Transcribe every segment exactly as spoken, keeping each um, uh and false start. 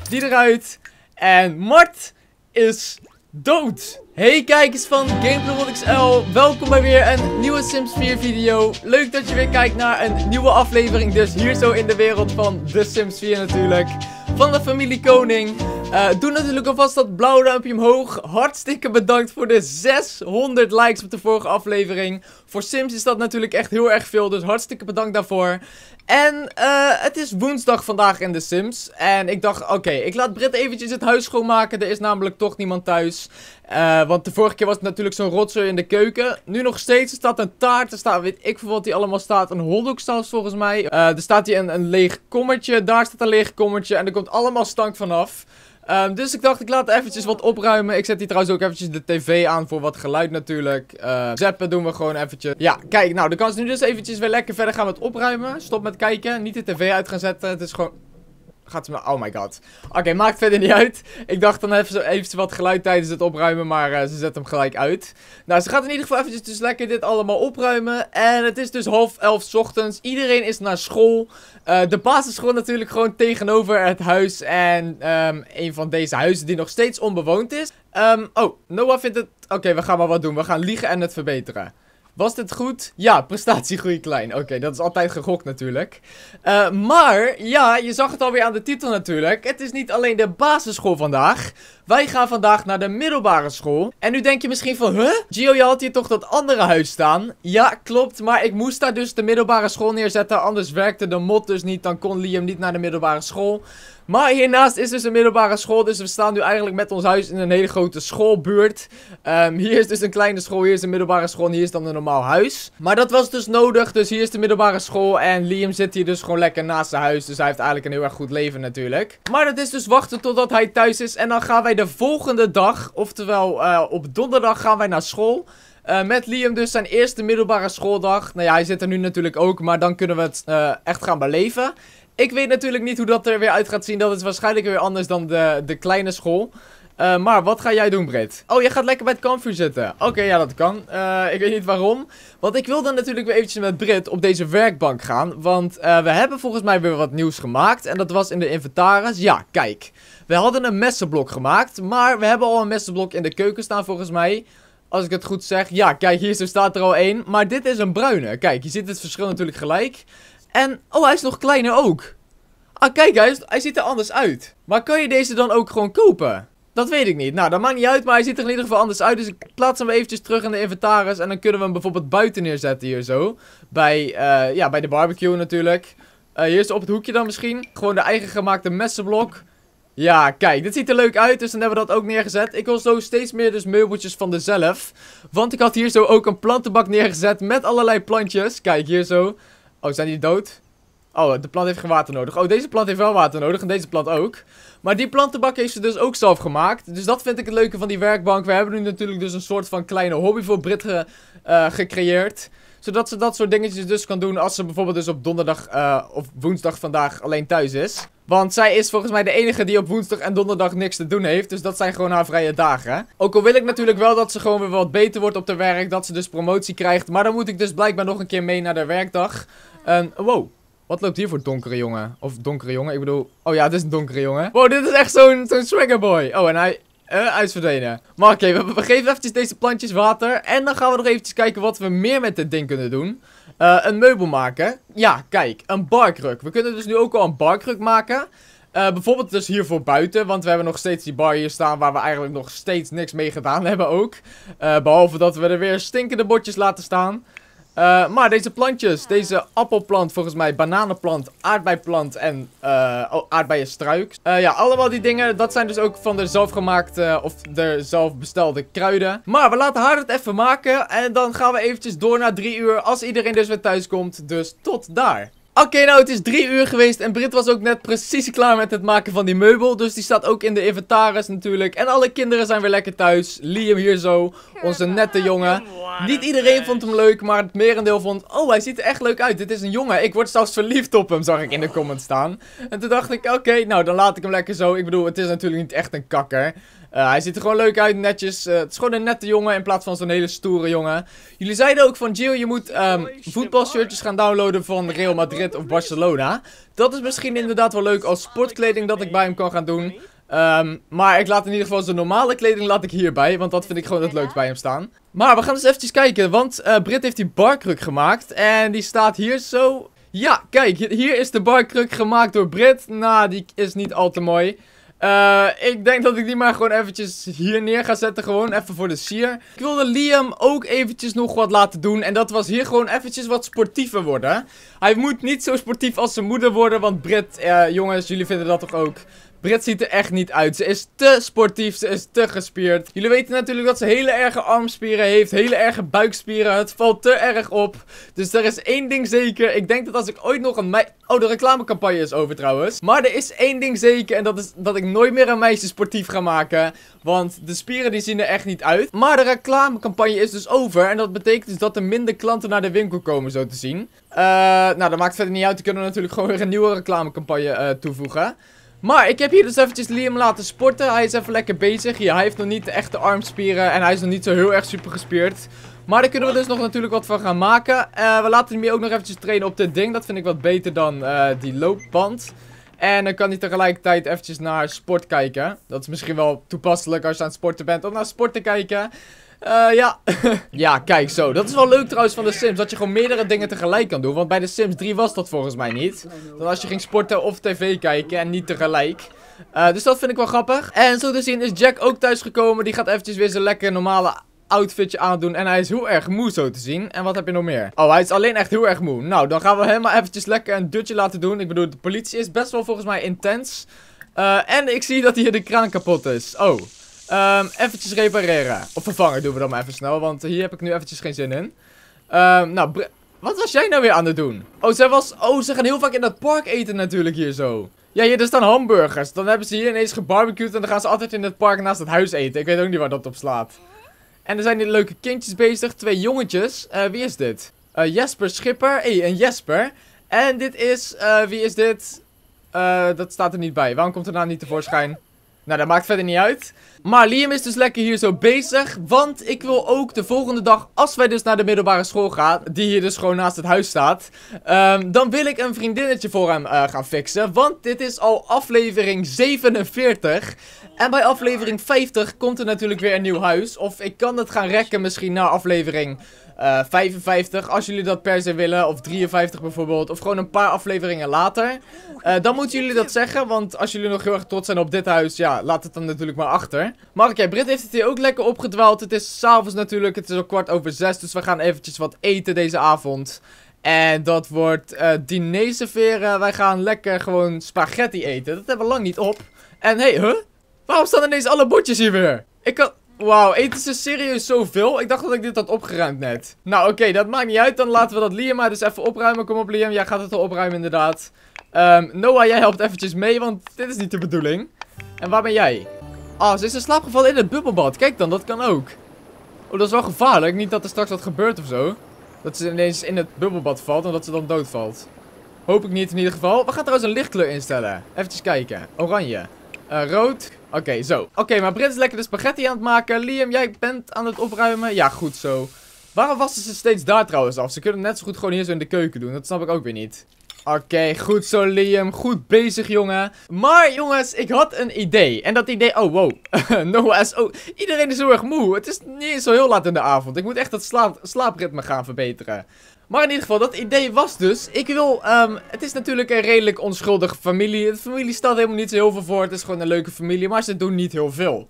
Die eruit. En Mart is dood. Hey kijkers van Gameplay X L, welkom bij weer een nieuwe Sims vier video. Leuk dat je weer kijkt naar een nieuwe aflevering, dus hier zo in de wereld van de Sims vier natuurlijk. Van de familie Koning. Uh, doe natuurlijk alvast dat blauwe duimpje omhoog. Hartstikke bedankt voor de zeshonderd likes op de vorige aflevering. Voor Sims is dat natuurlijk echt heel erg veel, dus hartstikke bedankt daarvoor. En uh, het is woensdag vandaag in de Sims. En ik dacht, oké, okay, ik laat Britt eventjes het huis schoonmaken. Er is namelijk toch niemand thuis. Uh, want de vorige keer was het natuurlijk zo'n rotzooi in de keuken. Nu nog steeds, er staat een taart. Er staat, weet ik veel wat die allemaal staat. Een hotdog zelfs volgens mij. Uh, er staat hier een, een leeg kommetje. Daar staat een leeg kommetje. En er komt allemaal stank vanaf. Um, dus ik dacht, ik laat eventjes wat opruimen. Ik zet hier trouwens ook eventjes de tv aan voor wat geluid natuurlijk. Uh, zappen doen we gewoon eventjes. Ja, kijk, nou, dan kan ze nu dus eventjes weer lekker verder gaan met opruimen. Stop met kijken. Niet de tv uit gaan zetten. Het is gewoon... Gaat ze me... Oh my god. Oké, okay, maakt verder niet uit. Ik dacht dan even, zo, even wat geluid tijdens het opruimen, maar uh, ze zet hem gelijk uit. Nou, ze gaat in ieder geval eventjes dus lekker dit allemaal opruimen. En het is dus half elf 's ochtends. Iedereen is naar school. Uh, de basisschool natuurlijk gewoon tegenover het huis. En um, een van deze huizen die nog steeds onbewoond is. Um, oh, Noah vindt het... Oké, okay, we gaan maar wat doen. We gaan liegen en het verbeteren. Was dit goed? Ja, prestatiegroei klein. Oké, okay, dat is altijd gegokt natuurlijk. Uh, maar, ja, je zag het alweer aan de titel natuurlijk. Het is niet alleen de basisschool vandaag. Wij gaan vandaag naar de middelbare school. En nu denk je misschien van, huh? Gio, je had hier toch dat andere huis staan? Ja, klopt, maar ik moest daar dus de middelbare school neerzetten. Anders werkte de mod dus niet, dan kon Liam niet naar de middelbare school. Maar hiernaast is dus een middelbare school, dus we staan nu eigenlijk met ons huis in een hele grote schoolbuurt. Um, hier is dus een kleine school, hier is een middelbare school en hier is dan een normaal huis. Maar dat was dus nodig, dus hier is de middelbare school en Liam zit hier dus gewoon lekker naast zijn huis. Dus hij heeft eigenlijk een heel erg goed leven natuurlijk. Maar dat is dus wachten totdat hij thuis is en dan gaan wij de volgende dag, oftewel uh, op donderdag gaan wij naar school. Uh, met Liam dus zijn eerste middelbare schooldag. Nou ja, hij zit er nu natuurlijk ook, maar dan kunnen we het uh, echt gaan beleven. Ik weet natuurlijk niet hoe dat er weer uit gaat zien. Dat is waarschijnlijk weer anders dan de, de kleine school. Uh, maar wat ga jij doen, Britt? Oh, jij gaat lekker bij het kampvuur zitten. Oké, okay, ja, dat kan. Uh, ik weet niet waarom. Want ik wil dan natuurlijk weer eventjes met Britt op deze werkbank gaan. Want uh, we hebben volgens mij weer wat nieuws gemaakt. En dat was in de inventaris. Ja, kijk. We hadden een messenblok gemaakt. Maar we hebben al een messenblok in de keuken staan volgens mij. Als ik het goed zeg. Ja, kijk, hier zo staat er al één. Maar dit is een bruine. Kijk, je ziet het verschil natuurlijk gelijk. En, oh, hij is nog kleiner ook. Ah, kijk, hij, is, hij ziet er anders uit. Maar kan je deze dan ook gewoon kopen? Dat weet ik niet. Nou, dat maakt niet uit, maar hij ziet er in ieder geval anders uit. Dus ik plaats hem eventjes terug in de inventaris. En dan kunnen we hem bijvoorbeeld buiten neerzetten hier zo. Bij, uh, ja, bij de barbecue natuurlijk. Uh, hier is op het hoekje dan misschien. Gewoon de eigen gemaakte messenblok. Ja, kijk, dit ziet er leuk uit, dus dan hebben we dat ook neergezet. Ik wil zo steeds meer dus meubeltjes van dezelf. Want ik had hier zo ook een plantenbak neergezet met allerlei plantjes. Kijk, hier zo. Oh, zijn die dood? Oh, de plant heeft geen water nodig. Oh, deze plant heeft wel water nodig en deze plant ook. Maar die plantenbak heeft ze dus ook zelf gemaakt. Dus dat vind ik het leuke van die werkbank. We hebben nu natuurlijk dus een soort van kleine hobby voor Britt ge, uh, gecreëerd. Zodat ze dat soort dingetjes dus kan doen als ze bijvoorbeeld dus op donderdag uh, of woensdag vandaag alleen thuis is. Want zij is volgens mij de enige die op woensdag en donderdag niks te doen heeft. Dus dat zijn gewoon haar vrije dagen. Ook al wil ik natuurlijk wel dat ze gewoon weer wat beter wordt op de werk. Dat ze dus promotie krijgt. Maar dan moet ik dus blijkbaar nog een keer mee naar de werkdag. En uh, wow. Wat loopt hier voor donkere jongen? Of donkere jongen? Ik bedoel... Oh ja, dit is een donkere jongen. Wow, dit is echt zo'n zo'n swagger boy. Oh, en hij... Uh, hij is verdwenen. Maar oké, okay, we, we geven eventjes deze plantjes water. En dan gaan we nog eventjes kijken wat we meer met dit ding kunnen doen. Uh, een meubel maken. Ja, kijk. Een barkruk. We kunnen dus nu ook al een barkruk maken. Uh, bijvoorbeeld dus hiervoor buiten. Want we hebben nog steeds die bar hier staan waar we eigenlijk nog steeds niks mee gedaan hebben ook. Uh, behalve dat we er weer stinkende bordjes laten staan. Uh, maar deze plantjes, deze appelplant volgens mij, bananenplant, aardbeiplant en uh, oh, aardbeienstruik. Uh, ja, allemaal die dingen, dat zijn dus ook van de zelfgemaakte of de zelfbestelde kruiden. Maar we laten haar het even maken en dan gaan we eventjes door naar drie uur als iedereen dus weer thuis komt. Dus tot daar. Oké, okay, nou het is drie uur geweest en Britt was ook net precies klaar met het maken van die meubel. Dus die staat ook in de inventaris natuurlijk. En alle kinderen zijn weer lekker thuis. Liam hier zo, onze nette jongen. Niet iedereen vond hem leuk, maar het merendeel vond... Oh, hij ziet er echt leuk uit. Dit is een jongen. Ik word zelfs verliefd op hem, zag ik in de comments staan. En toen dacht ik, oké, okay, nou dan laat ik hem lekker zo. Ik bedoel, het is natuurlijk niet echt een kakker. Uh, hij ziet er gewoon leuk uit, netjes. Uh, het is gewoon een nette jongen in plaats van zo'n hele stoere jongen. Jullie zeiden ook van Gio, je moet um, voetbalshirtjes gaan downloaden van Real Madrid of Barcelona. Dat is misschien inderdaad wel leuk als sportkleding dat ik bij hem kan gaan doen. Um, maar ik laat in ieder geval zijn normale kleding laat ik hierbij, want dat vind ik gewoon het leukst bij hem staan. Maar we gaan dus eventjes kijken, want uh, Brit heeft die barkruk gemaakt en die staat hier zo. Ja, kijk, hier is de barkruk gemaakt door Brit. Nou, die is niet al te mooi. Uh, ik denk dat ik die maar gewoon eventjes hier neer ga zetten. Gewoon even voor de sier. Ik wilde Liam ook eventjes nog wat laten doen. En dat was hier gewoon eventjes wat sportiever worden. Hij moet niet zo sportief als zijn moeder worden. Want Brit, uh, jongens, jullie vinden dat toch ook? Brit ziet er echt niet uit. Ze is te sportief, ze is te gespierd. Jullie weten natuurlijk dat ze hele erge armspieren heeft, hele erge buikspieren. Het valt te erg op. Dus er is één ding zeker. Ik denk dat als ik ooit nog een meisje... Oh, de reclamecampagne is over trouwens. Maar er is één ding zeker en dat is dat ik nooit meer een meisje sportief ga maken. Want de spieren die zien er echt niet uit. Maar de reclamecampagne is dus over. En dat betekent dus dat er minder klanten naar de winkel komen, zo te zien. Uh, nou, dat maakt verder niet uit. Die kunnen we natuurlijk gewoon weer een nieuwe reclamecampagne uh, toevoegen. Maar ik heb hier dus eventjes Liam laten sporten. Hij is even lekker bezig. Ja, hij heeft nog niet de echte armspieren. En hij is nog niet zo heel erg super gespierd. Maar daar kunnen we dus nog natuurlijk wat van gaan maken. Uh, we laten hem hier ook nog eventjes trainen op dit ding. Dat vind ik wat beter dan uh, die loopband. En dan kan hij tegelijkertijd eventjes naar sport kijken. Dat is misschien wel toepasselijk als je aan het sporten bent om naar sport te kijken. Uh, ja. Ja, kijk zo. Dat is wel leuk trouwens van de Sims. Dat je gewoon meerdere dingen tegelijk kan doen. Want bij de Sims drie was dat volgens mij niet. Dan als je ging sporten of tv kijken en niet tegelijk. Uh, dus dat vind ik wel grappig. En zo te zien is Jack ook thuisgekomen. Die gaat eventjes weer zijn lekker normale outfitje aandoen. En hij is heel erg moe zo te zien. En wat heb je nog meer? Oh, hij is alleen echt heel erg moe. Nou, dan gaan we hem maar eventjes lekker een dutje laten doen. Ik bedoel, de politie is best wel volgens mij intens. Uh, en ik zie dat hier de kraan kapot is. Oh. Um, eventjes repareren. Of vervangen doen we dan maar even snel. Want hier heb ik nu eventjes geen zin in. Um, nou, wat was jij nou weer aan het doen? Oh, zij was... Oh, ze gaan heel vaak in dat park eten natuurlijk hier zo. Ja, hier, er staan hamburgers. Dan hebben ze hier ineens gebarbecued. En dan gaan ze altijd in het park naast het huis eten. Ik weet ook niet waar dat op slaat. En er zijn hier leuke kindjes bezig. Twee jongetjes. Uh, wie is dit? Uh, Jesper Schipper. Hé, hey, een Jesper. En dit is... Uh, wie is dit? Uh, dat staat er niet bij. Waarom komt er nou niet tevoorschijn? Nou, dat maakt verder niet uit. Maar Liam is dus lekker hier zo bezig. Want ik wil ook de volgende dag, als wij dus naar de middelbare school gaan, die hier dus gewoon naast het huis staat, um, dan wil ik een vriendinnetje voor hem uh, gaan fixen. Want dit is al aflevering zevenenveertig. En bij aflevering vijftig komt er natuurlijk weer een nieuw huis. Of ik kan het gaan rekken misschien naar aflevering uh, vijfenvijftig. Als jullie dat per se willen. Of drieënvijftig bijvoorbeeld. Of gewoon een paar afleveringen later. Uh, dan moeten jullie dat zeggen. Want als jullie nog heel erg trots zijn op dit huis. Ja, laat het dan natuurlijk maar achter. Maar oké, Brit heeft het hier ook lekker opgedwaald. Het is s'avonds natuurlijk. Het is al kwart over zes. Dus we gaan eventjes wat eten deze avond. En dat wordt uh, diner serveren. Wij gaan lekker gewoon spaghetti eten. Dat hebben we lang niet op. En hey, huh? Waarom staan ineens alle bordjes hier weer? Ik kan... Wauw, eten ze serieus zoveel? Ik dacht dat ik dit had opgeruimd net. Nou, oké, okay, dat maakt niet uit. Dan laten we dat Liam maar dus even opruimen. Kom op, Liam. Jij gaat het al opruimen, inderdaad. Um, Noah, jij helpt eventjes mee, want dit is niet de bedoeling. En waar ben jij? Ah, oh, ze is in slaap gevallen in het bubbelbad. Kijk dan, dat kan ook. Oh, dat is wel gevaarlijk. Niet dat er straks wat gebeurt of zo. Dat ze ineens in het bubbelbad valt en dat ze dan doodvalt. Hoop ik niet in ieder geval. We gaan trouwens een lichtkleur instellen. Even kijken. Oranje. Uh, rood. Oké, okay, zo. Oké, okay, maar Brit is lekker de spaghetti aan het maken. Liam, jij bent aan het opruimen. Ja, goed zo. Waarom wassen ze steeds daar trouwens af? Ze kunnen net zo goed gewoon hier zo in de keuken doen. Dat snap ik ook weer niet. Oké, okay, goed zo Liam. Goed bezig, jongen. Maar jongens, ik had een idee. En dat idee... Oh, wow. Noah is... Oh, iedereen is heel erg moe. Het is niet eens zo heel laat in de avond. Ik moet echt het slaap slaapritme gaan verbeteren. Maar in ieder geval, dat idee was dus... Ik wil... Um, het is natuurlijk een redelijk onschuldige familie. De familie stelt helemaal niet zo heel veel voor. Het is gewoon een leuke familie. Maar ze doen niet heel veel.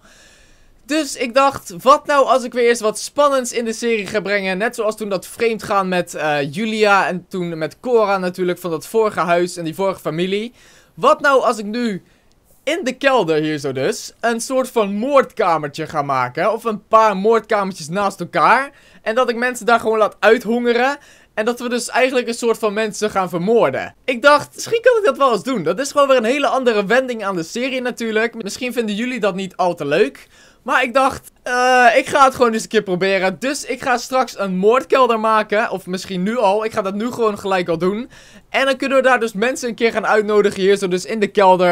Dus ik dacht, wat nou als ik weer eens wat spannends in de serie ga brengen. Net zoals toen dat vreemdgaan met uh, Julia en toen met Cora natuurlijk van dat vorige huis en die vorige familie. Wat nou als ik nu in de kelder hier zo dus een soort van moordkamertje ga maken. Of een paar moordkamertjes naast elkaar. En dat ik mensen daar gewoon laat uithongeren. En dat we dus eigenlijk een soort van mensen gaan vermoorden. Ik dacht, misschien kan ik dat wel eens doen. Dat is gewoon weer een hele andere wending aan de serie natuurlijk. Misschien vinden jullie dat niet al te leuk. Maar ik dacht, uh, ik ga het gewoon eens een keer proberen. Dus ik ga straks een moordkelder maken. Of misschien nu al. Ik ga dat nu gewoon gelijk al doen. En dan kunnen we daar dus mensen een keer gaan uitnodigen hier zo dus in de kelder.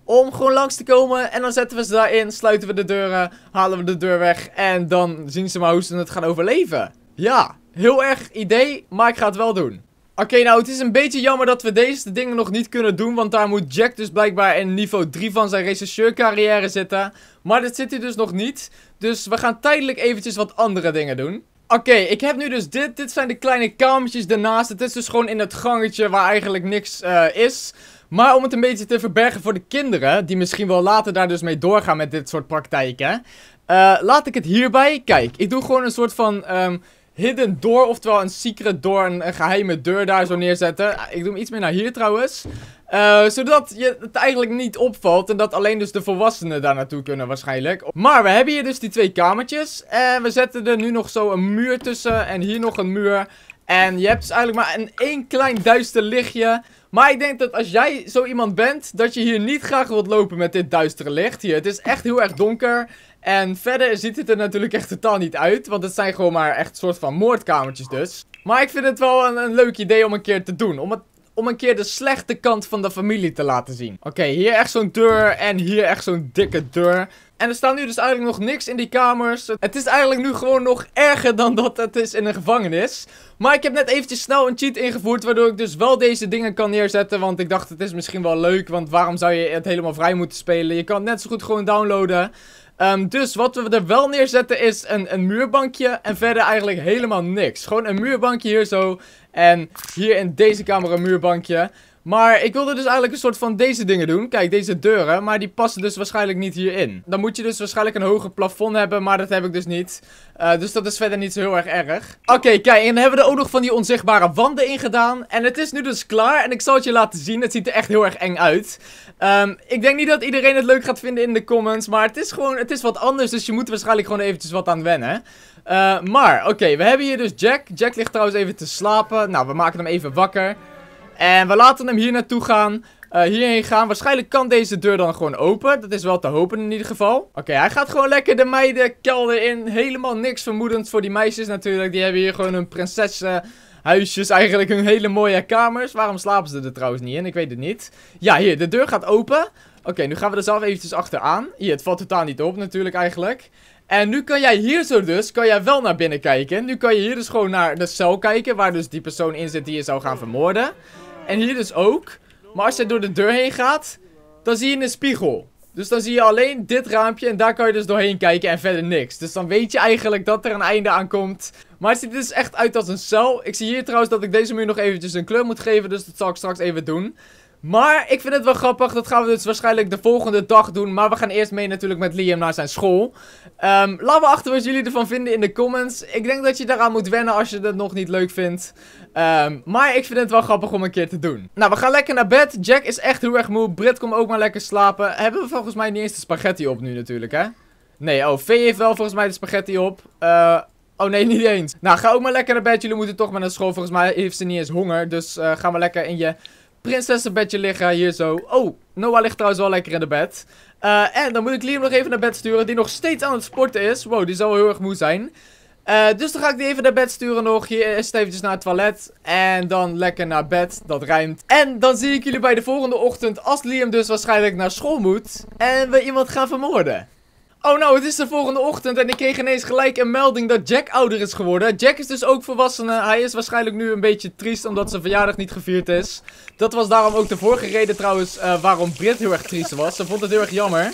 om gewoon langs te komen. En dan zetten we ze daarin, sluiten we de deuren, halen we de deur weg. En dan zien ze maar hoe ze het gaan overleven. Ja, heel erg idee, maar ik ga het wel doen. Oké, okay, nou het is een beetje jammer dat we deze dingen nog niet kunnen doen. Want daar moet Jack dus blijkbaar in niveau drie van zijn rechercheurcarrière zitten. Maar dat zit hij dus nog niet. Dus we gaan tijdelijk eventjes wat andere dingen doen. Oké, okay, ik heb nu dus dit. Dit zijn de kleine kamertjes daarnaast. Het is dus gewoon in het gangetje waar eigenlijk niks uh, is. Maar om het een beetje te verbergen voor de kinderen, die misschien wel later daar dus mee doorgaan met dit soort praktijken. Uh, laat ik het hierbij. Kijk, ik doe gewoon een soort van um, hidden door, oftewel een secret door, een, een geheime deur daar zo neerzetten. Ik doe hem iets meer naar hier trouwens. Uh, zodat je het eigenlijk niet opvalt en dat alleen dus de volwassenen daar naartoe kunnen waarschijnlijk. Maar we hebben hier dus die twee kamertjes. En we zetten er nu nog zo een muur tussen en hier nog een muur. En je hebt dus eigenlijk maar een één klein duister lichtje. Maar ik denk dat als jij zo iemand bent, dat je hier niet graag wilt lopen met dit duistere licht. Hier, het is echt heel erg donker. En verder ziet het er natuurlijk echt totaal niet uit. Want het zijn gewoon maar echt een soort van moordkamertjes dus. Maar ik vind het wel een, een leuk idee om een keer te doen. Om het... Om een keer de slechte kant van de familie te laten zien. Oké, okay, hier echt zo'n deur en hier echt zo'n dikke deur. En er staat nu dus eigenlijk nog niks in die kamers. Het is eigenlijk nu gewoon nog erger dan dat het is in een gevangenis. Maar ik heb net eventjes snel een cheat ingevoerd, waardoor ik dus wel deze dingen kan neerzetten. Want ik dacht, het is misschien wel leuk, want waarom zou je het helemaal vrij moeten spelen? Je kan het net zo goed gewoon downloaden. Um, dus wat we er wel neerzetten is een, een muurbankje en verder eigenlijk helemaal niks. Gewoon een muurbankje hier zo en hier in deze kamer een muurbankje. Maar ik wilde dus eigenlijk een soort van deze dingen doen. Kijk, deze deuren, maar die passen dus waarschijnlijk niet hierin. Dan moet je dus waarschijnlijk een hoger plafond hebben, maar dat heb ik dus niet. Uh, dus dat is verder niet zo heel erg erg. Oké, okay, kijk, en dan hebben we er ook nog van die onzichtbare wanden in gedaan. En het is nu dus klaar en ik zal het je laten zien. Het ziet er echt heel erg eng uit. Um, ik denk niet dat iedereen het leuk gaat vinden in de comments, maar het is gewoon, het is wat anders. Dus je moet er waarschijnlijk gewoon eventjes wat aan wennen. Uh, maar, oké, okay, we hebben hier dus Jack. Jack ligt trouwens even te slapen. Nou, we maken hem even wakker. En we laten hem hier naartoe gaan. Uh, hierheen gaan. Waarschijnlijk kan deze deur dan gewoon open. Dat is wel te hopen in ieder geval. Oké, okay, hij gaat gewoon lekker de meidenkelder in. Helemaal niks vermoedend voor die meisjes natuurlijk. Die hebben hier gewoon hun prinsessenhuisjes. Eigenlijk hun hele mooie kamers. Waarom slapen ze er trouwens niet in? Ik weet het niet. Ja, hier. De deur gaat open. Oké, okay, nu gaan we er zelf eventjes achteraan. Hier, het valt totaal niet op natuurlijk eigenlijk. En nu kan jij hier zo dus, kan jij wel naar binnen kijken. Nu kan je hier dus gewoon naar de cel kijken, waar dus die persoon in zit die je zou gaan vermoorden. En hier dus ook. Maar als je door de deur heen gaat, dan zie je een spiegel. Dus dan zie je alleen dit raampje en daar kan je dus doorheen kijken en verder niks. Dus dan weet je eigenlijk dat er een einde aan komt. Maar het ziet er dus echt uit als een cel. Ik zie hier trouwens dat ik deze muur nog eventjes een kleur moet geven, dus dat zal ik straks even doen. Maar ik vind het wel grappig. Dat gaan we dus waarschijnlijk de volgende dag doen. Maar we gaan eerst mee natuurlijk met Liam naar zijn school. Um, laat me achter wat jullie ervan vinden in de comments. Ik denk dat je daaraan moet wennen als je dat nog niet leuk vindt. Um, maar ik vind het wel grappig om een keer te doen. Nou, we gaan lekker naar bed. Jack is echt heel erg moe. Britt, kom ook maar lekker slapen. Hebben we volgens mij niet eens de spaghetti op nu natuurlijk, hè? Nee, oh, Vee heeft wel volgens mij de spaghetti op. Uh... Oh nee, niet eens. Nou, ga ook maar lekker naar bed. Jullie moeten toch maar naar school. Volgens mij heeft ze niet eens honger. Dus uh, ga maar lekker in je prinsessenbedje liggen, hier zo. Oh, Noah ligt trouwens wel lekker in de bed. Uh, en dan moet ik Liam nog even naar bed sturen, die nog steeds aan het sporten is. Wow, die zal wel heel erg moe zijn. Uh, dus dan ga ik die even naar bed sturen nog. Hier is het eventjes naar het toilet. En dan lekker naar bed, dat rijmt. En dan zie ik jullie bij de volgende ochtend, als Liam dus waarschijnlijk naar school moet. En we iemand gaan vermoorden. Oh nou, het is de volgende ochtend en ik kreeg ineens gelijk een melding dat Jack ouder is geworden. Jack is dus ook volwassene. Hij is waarschijnlijk nu een beetje triest omdat zijn verjaardag niet gevierd is. Dat was daarom ook de vorige reden trouwens uh, waarom Britt heel erg triest was. Ze vond het heel erg jammer.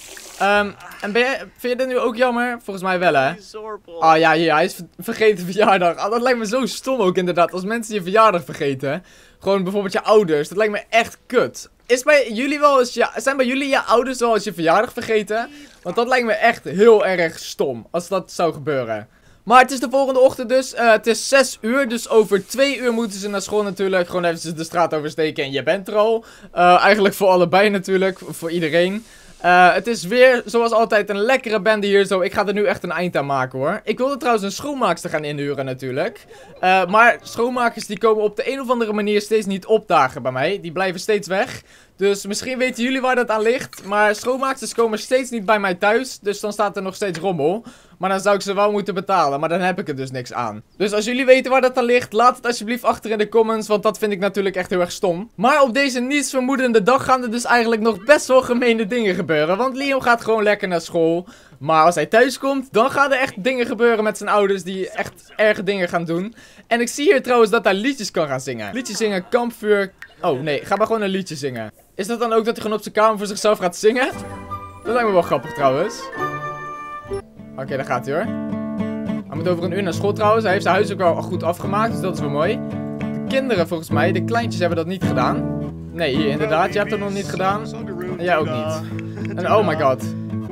Um, en ben jij, vind je dit nu ook jammer? Volgens mij wel, hè? Ah oh, ja, hier, hij is ver vergeten verjaardag. Oh, dat lijkt me zo stom ook inderdaad, als mensen je verjaardag vergeten. Gewoon bijvoorbeeld je ouders, dat lijkt me echt kut. Is bij jullie wel eens, ja, zijn bij jullie je ouders wel eens je verjaardag vergeten? Want dat lijkt me echt heel erg stom, als dat zou gebeuren. Maar het is de volgende ochtend dus, uh, het is zes uur, dus over twee uur moeten ze naar school natuurlijk. Gewoon even de straat oversteken en je bent er al. Uh, eigenlijk voor allebei natuurlijk, voor iedereen. Uh, het is weer, zoals altijd, een lekkere bende hier zo. Ik ga er nu echt een eind aan maken hoor. Ik wilde trouwens een schoonmaakster gaan inhuren natuurlijk. Uh, maar schoonmakers die komen op de een of andere manier steeds niet opdagen bij mij. Die blijven steeds weg. Dus misschien weten jullie waar dat aan ligt. Maar schoonmaaksters komen steeds niet bij mij thuis. Dus dan staat er nog steeds rommel. Maar dan zou ik ze wel moeten betalen. Maar dan heb ik er dus niks aan. Dus als jullie weten waar dat aan ligt, laat het alsjeblieft achter in de comments. Want dat vind ik natuurlijk echt heel erg stom. Maar op deze nietsvermoedende dag gaan er dus eigenlijk nog best wel gemene dingen gebeuren. Want Liam gaat gewoon lekker naar school. Maar als hij thuis komt, dan gaan er echt dingen gebeuren met zijn ouders die echt erge dingen gaan doen. En ik zie hier trouwens dat hij liedjes kan gaan zingen. Liedjes zingen, kampvuur. Oh nee, ga maar gewoon een liedje zingen. Is dat dan ook dat hij gewoon op zijn kamer voor zichzelf gaat zingen? Dat lijkt me wel grappig trouwens. Oké, okay, daar gaat hij hoor. Hij moet over een uur naar school trouwens. Hij heeft zijn huis ook wel goed afgemaakt, dus dat is wel mooi. De kinderen volgens mij, de kleintjes hebben dat niet gedaan. Nee, hier inderdaad, jij hebt dat nog niet gedaan. En jij ook niet. En oh my god.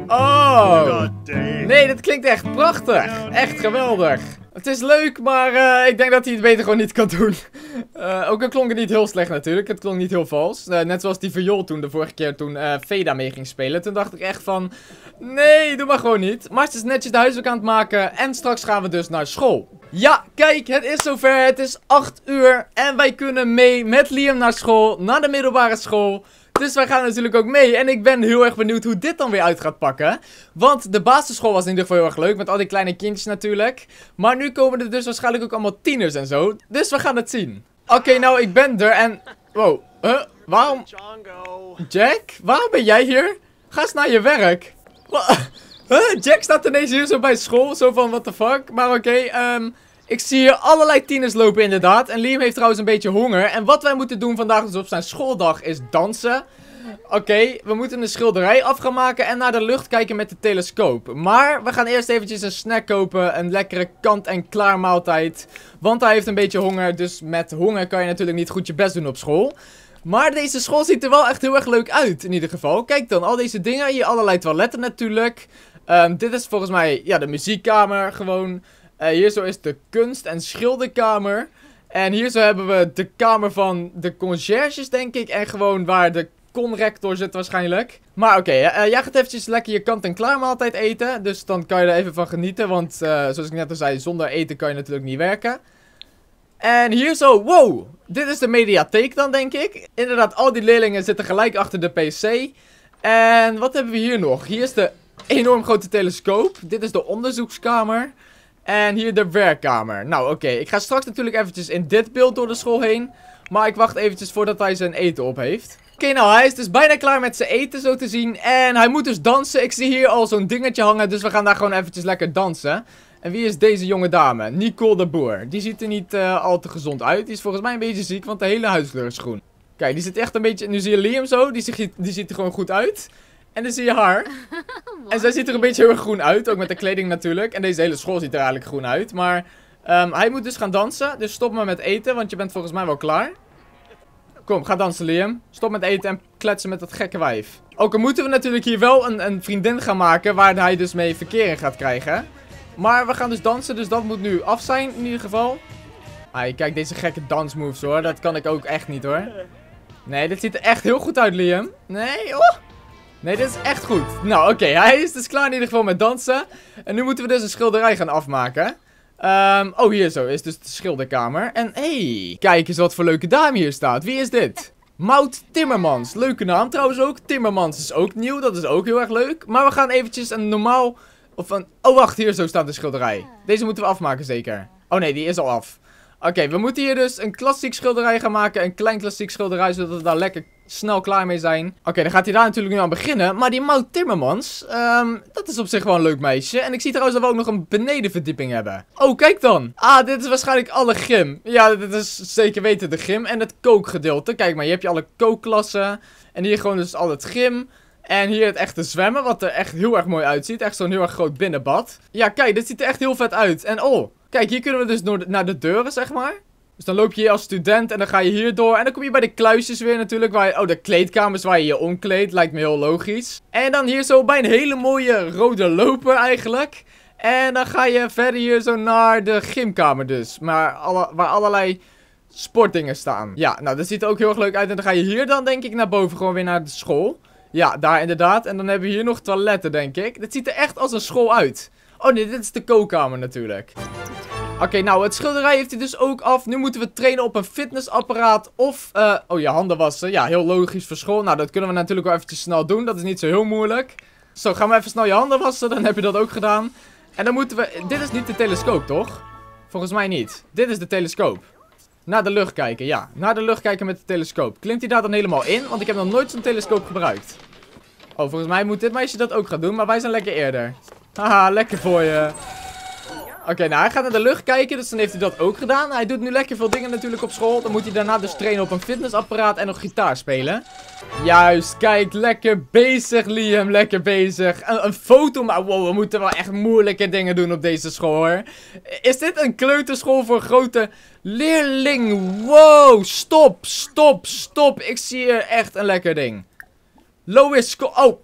Oh! Nee, dat klinkt echt prachtig. Echt geweldig. Het is leuk, maar uh, ik denk dat hij het beter gewoon niet kan doen. Uh, ook al klonk het niet heel slecht natuurlijk. Het klonk niet heel vals. Uh, net zoals die viool toen, de vorige keer toen uh, Veda mee ging spelen. Toen dacht ik echt van, nee, doe maar gewoon niet. Maar ze is netjes de huiswerk aan het maken. En straks gaan we dus naar school. Ja, kijk, het is zover. Het is acht uur. En wij kunnen mee met Liam naar school. Naar de middelbare school. Dus wij gaan natuurlijk ook mee. En ik ben heel erg benieuwd hoe dit dan weer uit gaat pakken. Want de basisschool was in ieder geval heel erg leuk. Met al die kleine kindjes natuurlijk. Maar nu komen er dus waarschijnlijk ook allemaal tieners en zo. Dus we gaan het zien. Oké, okay, nou ik ben er en... Wow. Huh? Waarom... Jack? Waarom ben jij hier? Ga eens naar je werk. Huh? Jack staat ineens hier zo bij school. Zo van, what the fuck. Maar oké, okay, um... ik zie hier allerlei tieners lopen inderdaad. En Liam heeft trouwens een beetje honger. En wat wij moeten doen vandaag dus op zijn schooldag is dansen. Oké, okay, we moeten een schilderij af gaan maken en naar de lucht kijken met de telescoop. Maar we gaan eerst eventjes een snack kopen. Een lekkere kant-en-klaar maaltijd. Want hij heeft een beetje honger. Dus met honger kan je natuurlijk niet goed je best doen op school. Maar deze school ziet er wel echt heel erg leuk uit in ieder geval. Kijk dan, al deze dingen. Hier allerlei toiletten natuurlijk. Um, dit is volgens mij ja, de muziekkamer gewoon. Uh, hier zo is de kunst- en schilderkamer. En hier zo hebben we de kamer van de conciërges, denk ik. En gewoon waar de conrector zit waarschijnlijk. Maar oké, okay, uh, jij gaat eventjes lekker je kant-en-klaar maaltijd eten. Dus dan kan je er even van genieten. Want uh, zoals ik net al zei, zonder eten kan je natuurlijk niet werken. En hier zo, wow. Dit is de mediatheek dan, denk ik. Inderdaad, al die leerlingen zitten gelijk achter de P C. En wat hebben we hier nog? Hier is de enorm grote telescoop. Dit is de onderzoekskamer. En hier de werkkamer. Nou, oké. Okay. Ik ga straks natuurlijk eventjes in dit beeld door de school heen. Maar ik wacht eventjes voordat hij zijn eten op heeft. Oké, okay, nou, hij is dus bijna klaar met zijn eten, zo te zien. En hij moet dus dansen. Ik zie hier al zo'n dingetje hangen. Dus we gaan daar gewoon eventjes lekker dansen. En wie is deze jonge dame? Nicole de Boer. Die ziet er niet uh, al te gezond uit. Die is volgens mij een beetje ziek, want de hele huidskleur is groen. Kijk, die zit echt een beetje... Nu zie je Liam zo. Die, ziet, die ziet er gewoon goed uit. En dan zie je haar. En zij ziet er een beetje heel erg groen uit. Ook met de kleding natuurlijk. En deze hele school ziet er eigenlijk groen uit. Maar um, hij moet dus gaan dansen. Dus stop maar met eten, want je bent volgens mij wel klaar. Kom, ga dansen Liam. Stop met eten en kletsen met dat gekke wijf. Ook al moeten we natuurlijk hier wel een, een vriendin gaan maken. Waar hij dus mee verkering gaat krijgen. Maar we gaan dus dansen, dus dat moet nu af zijn in ieder geval. Ah, kijk deze gekke dansmoves hoor. Dat kan ik ook echt niet hoor. Nee, dit ziet er echt heel goed uit Liam. Nee, oh. Nee, dit is echt goed. Nou, oké. Okay, hij is dus klaar in ieder geval met dansen. En nu moeten we dus een schilderij gaan afmaken. Um, oh, hier zo is dus de schilderkamer. En hey, kijk eens wat voor leuke dame hier staat. Wie is dit? Maud Timmermans. Leuke naam trouwens ook. Timmermans is ook nieuw. Dat is ook heel erg leuk. Maar we gaan eventjes een normaal... Of een... Oh, wacht. Hier zo staat de schilderij. Deze moeten we afmaken zeker. Oh nee, die is al af. Oké, okay, we moeten hier dus een klassiek schilderij gaan maken. Een klein klassiek schilderij, zodat we daar lekker snel klaar mee zijn. Oké, okay, dan gaat hij daar natuurlijk nu aan beginnen. Maar die Maud Timmermans, um, dat is op zich wel een leuk meisje. En ik zie trouwens dat we ook nog een benedenverdieping hebben. Oh, kijk dan. Ah, dit is waarschijnlijk alle gym. Ja, dit is zeker weten de gym en het kookgedeelte. Kijk maar, je hebt je alle kookklassen. En hier gewoon dus al het gym. En hier het echte zwemmen, wat er echt heel erg mooi uitziet. Echt zo'n heel erg groot binnenbad. Ja, kijk, dit ziet er echt heel vet uit. En oh... Kijk, hier kunnen we dus door de, naar de deuren, zeg maar. Dus dan loop je hier als student en dan ga je hier door. En dan kom je bij de kluisjes weer natuurlijk. Waar je, oh, de kleedkamers waar je je omkleedt. Lijkt me heel logisch. En dan hier zo bij een hele mooie rode loper eigenlijk. En dan ga je verder hier zo naar de gymkamer dus. Maar alle, waar allerlei sportdingen staan. Ja, nou, dat ziet er ook heel erg leuk uit. En dan ga je hier dan, denk ik, naar boven gewoon weer naar de school. Ja, daar inderdaad. En dan hebben we hier nog toiletten, denk ik. Dit ziet er echt als een school uit. Oh nee, dit is de kookkamer natuurlijk. Oké, Oké, okay, nou, het schilderij heeft hij dus ook af. Nu moeten we trainen op een fitnessapparaat of... Uh, oh, je handen wassen. Ja, heel logisch voor school. Nou, dat kunnen we natuurlijk wel eventjes snel doen. Dat is niet zo heel moeilijk. Zo, gaan we even snel je handen wassen. Dan heb je dat ook gedaan. En dan moeten we... Dit is niet de telescoop, toch? Volgens mij niet. Dit is de telescoop. Naar de lucht kijken, ja. Naar de lucht kijken met de telescoop. Klimt hij daar dan helemaal in? Want ik heb nog nooit zo'n telescoop gebruikt. Oh, volgens mij moet dit meisje dat ook gaan doen. Maar wij zijn lekker eerder. Haha, lekker voor je. Oké, okay, nou hij gaat naar de lucht kijken, dus dan heeft hij dat ook gedaan. Hij doet nu lekker veel dingen natuurlijk op school. Dan moet hij daarna dus trainen op een fitnessapparaat en nog gitaar spelen. Juist, kijk, lekker bezig Liam, lekker bezig. Een, een foto, maar wow, we moeten wel echt moeilijke dingen doen op deze school hoor. Is dit een kleuterschool voor grote leerlingen? Wow, stop, stop, stop. Ik zie hier echt een lekker ding. Lois Scott, oh,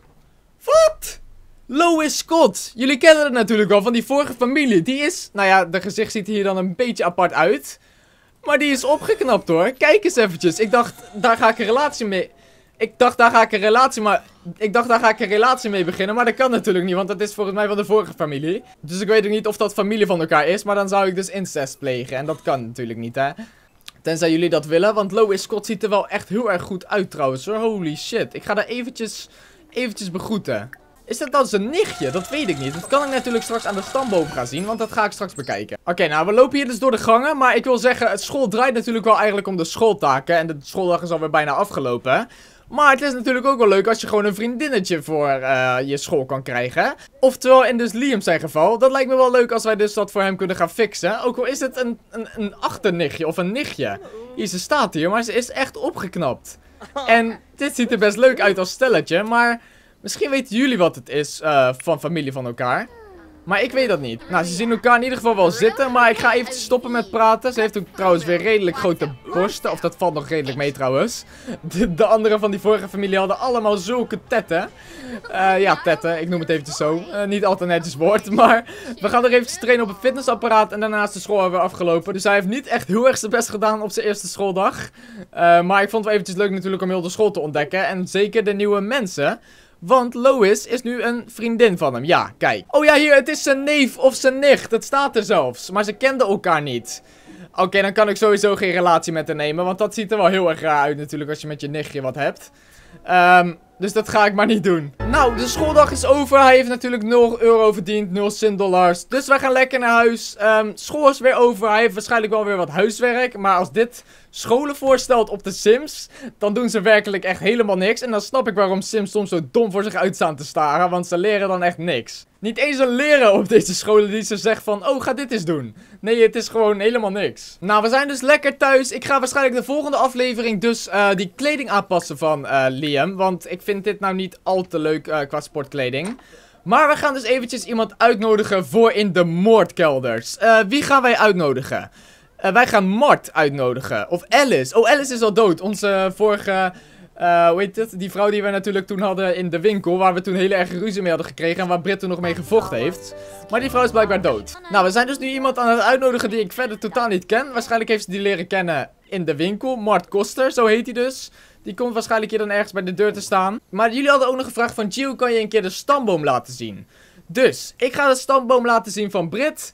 wat? Lois Scott. Jullie kennen het natuurlijk wel van die vorige familie. Die is, nou ja, de gezicht ziet hier dan een beetje apart uit. Maar die is opgeknapt hoor. Kijk eens eventjes. Ik dacht, daar ga ik een relatie mee... Ik dacht, daar ga ik een relatie maar... Ik dacht, daar ga ik een relatie mee beginnen. Maar dat kan natuurlijk niet, want dat is volgens mij van de vorige familie. Dus ik weet ook niet of dat familie van elkaar is. Maar dan zou ik dus incest plegen. En dat kan natuurlijk niet, hè. Tenzij jullie dat willen. Want Lois Scott ziet er wel echt heel erg goed uit trouwens, hoor. Holy shit. Ik ga daar eventjes, eventjes begroeten. Is dat dan zijn nichtje? Dat weet ik niet. Dat kan ik natuurlijk straks aan de stamboom gaan zien, want dat ga ik straks bekijken. Oké, okay, nou, we lopen hier dus door de gangen. Maar ik wil zeggen, het school draait natuurlijk wel eigenlijk om de schooltaken. En de schooldag is alweer bijna afgelopen. Maar het is natuurlijk ook wel leuk als je gewoon een vriendinnetje voor uh, je school kan krijgen. Oftewel, in dus Liam zijn geval. Dat lijkt me wel leuk als wij dus dat voor hem kunnen gaan fixen. Ook al is het een, een, een achternichtje of een nichtje. Hier, ze staat hier, maar ze is echt opgeknapt. En dit ziet er best leuk uit als stelletje, maar... Misschien weten jullie wat het is uh, van familie van elkaar. Maar ik weet dat niet. Nou, ze zien elkaar in ieder geval wel zitten. Maar ik ga even stoppen met praten. Ze heeft ook trouwens weer redelijk grote borsten. Of dat valt nog redelijk mee trouwens. De, de anderen van die vorige familie hadden allemaal zulke tetten. Uh, ja, tetten. Ik noem het eventjes zo. Uh, niet altijd netjes woord. Maar we gaan er eventjes trainen op een fitnessapparaat. En daarna is de school weer afgelopen. Dus hij heeft niet echt heel erg zijn best gedaan op zijn eerste schooldag. Uh, maar ik vond het wel eventjes leuk natuurlijk om heel de school te ontdekken. En zeker de nieuwe mensen. Want Lois is nu een vriendin van hem. Ja, kijk. Oh ja, hier, het is zijn neef of zijn nicht. Dat staat er zelfs. Maar ze kenden elkaar niet. Oké, okay, dan kan ik sowieso geen relatie met haar nemen. Want dat ziet er wel heel erg raar uit natuurlijk als je met je nichtje wat hebt. Um, dus dat ga ik maar niet doen. Nou, de schooldag is over. Hij heeft natuurlijk nul euro verdiend. nul Sint-dollars. Dus wij gaan lekker naar huis. Um, school is weer over. Hij heeft waarschijnlijk wel weer wat huiswerk. Maar als dit scholen voorstelt op de Sims, dan doen ze werkelijk echt helemaal niks. En dan snap ik waarom Sims soms zo dom voor zich uitstaan te staren. Want ze leren dan echt niks. Niet eens een leraar op deze scholen die ze zegt van, oh, ga dit eens doen. Nee, het is gewoon helemaal niks. Nou, we zijn dus lekker thuis. Ik ga waarschijnlijk de volgende aflevering dus uh, die kleding aanpassen van uh, Liam. Want ik vind dit nou niet al te leuk uh, qua sportkleding. Maar we gaan dus eventjes iemand uitnodigen voor in de moordkelders. Uh, wie gaan wij uitnodigen? Uh, wij gaan Mart uitnodigen. Of Alice. Oh, Alice is al dood. Onze vorige... Uh, hoe heet het? Die vrouw die we natuurlijk toen hadden in de winkel. Waar we toen hele erg ruzie mee hadden gekregen. En waar Britt toen nog mee gevochten heeft. Maar die vrouw is blijkbaar dood. Nou, we zijn dus nu iemand aan het uitnodigen die ik verder totaal niet ken. Waarschijnlijk heeft ze die leren kennen in de winkel. Mart Koster, zo heet hij dus. Die komt waarschijnlijk hier dan ergens bij de deur te staan. Maar jullie hadden ook nog gevraagd van Gio, kan je een keer de stamboom laten zien? Dus, ik ga de stamboom laten zien van Britt.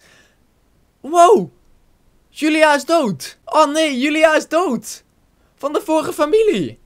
Wow! Julia is dood. Oh nee, Julia is dood. Van de vorige familie.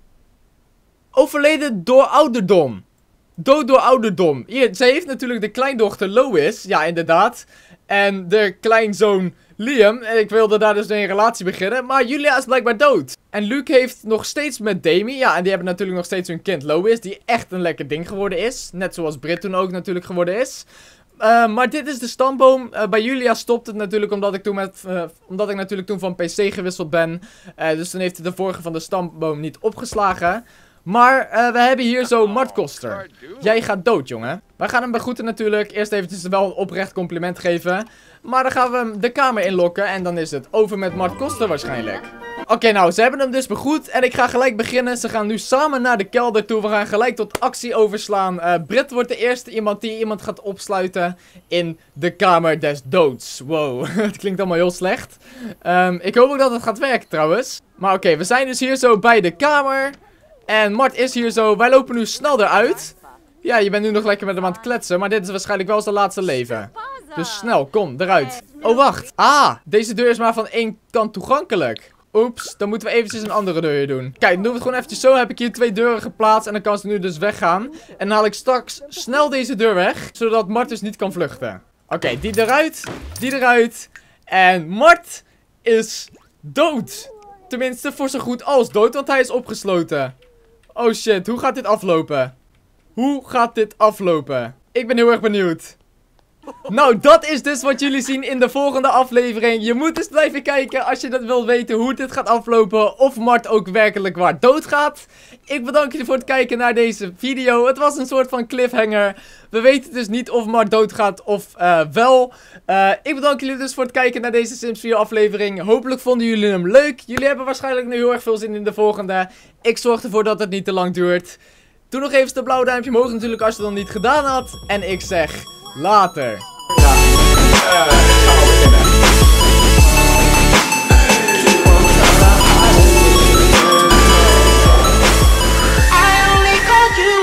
Overleden door ouderdom. Dood door ouderdom. Hier, zij heeft natuurlijk de kleindochter Lois. Ja, inderdaad. En de kleinzoon Liam. En ik wilde daar dus een relatie beginnen. Maar Julia is blijkbaar dood. En Luke heeft nog steeds met Demi. Ja, en die hebben natuurlijk nog steeds hun kind Lois. Die echt een lekker ding geworden is. Net zoals Britt toen ook natuurlijk geworden is. Uh, maar dit is de stamboom. Uh, bij Julia stopt het natuurlijk omdat ik toen met, uh, omdat ik natuurlijk toen van P C gewisseld ben. Uh, dus dan heeft hij de vorige van de stamboom niet opgeslagen. Maar uh, we hebben hier zo Mart Koster. Jij gaat dood, jongen. Wij gaan hem begroeten natuurlijk. Eerst eventjes wel een oprecht compliment geven. Maar dan gaan we hem de kamer inlokken. En dan is het over met Mart Koster waarschijnlijk. Oké, okay, nou, ze hebben hem dus begroet. En ik ga gelijk beginnen. Ze gaan nu samen naar de kelder toe. We gaan gelijk tot actie overslaan. Uh, Britt wordt de eerste iemand die iemand gaat opsluiten in de kamer des doods. Wow, het klinkt allemaal heel slecht. Um, ik hoop ook dat het gaat werken trouwens. Maar oké, okay, we zijn dus hier zo bij de kamer. En Mart is hier zo. Wij lopen nu snel eruit. Ja, je bent nu nog lekker met hem aan het kletsen. Maar dit is waarschijnlijk wel zijn laatste leven. Dus snel, kom, eruit. Oh, wacht. Ah, deze deur is maar van één kant toegankelijk. Oeps, dan moeten we eventjes een andere deur doen. Kijk, dan doen we het gewoon eventjes zo. Heb ik hier twee deuren geplaatst en dan kan ze nu dus weggaan. En dan haal ik straks snel deze deur weg, zodat Mart dus niet kan vluchten. Oké, okay, die eruit, die eruit. En Mart is dood. Tenminste, voor zo goed als dood, want hij is opgesloten. Oh shit, hoe gaat dit aflopen? Hoe gaat dit aflopen? Ik ben heel erg benieuwd. Nou, dat is dus wat jullie zien in de volgende aflevering. Je moet dus blijven kijken als je dat wilt weten hoe dit gaat aflopen. Of Mart ook werkelijk waar doodgaat. Ik bedank jullie voor het kijken naar deze video. Het was een soort van cliffhanger. We weten dus niet of Mart doodgaat of uh, wel. Uh, ik bedank jullie dus voor het kijken naar deze Sims vier aflevering. Hopelijk vonden jullie hem leuk. Jullie hebben waarschijnlijk nu heel erg veel zin in de volgende. Ik zorg ervoor dat het niet te lang duurt. Doe nog even een blauw duimpje omhoog natuurlijk als je het nog niet gedaan had. En ik zeg... later. Ja, uh, ik ga al beginnen.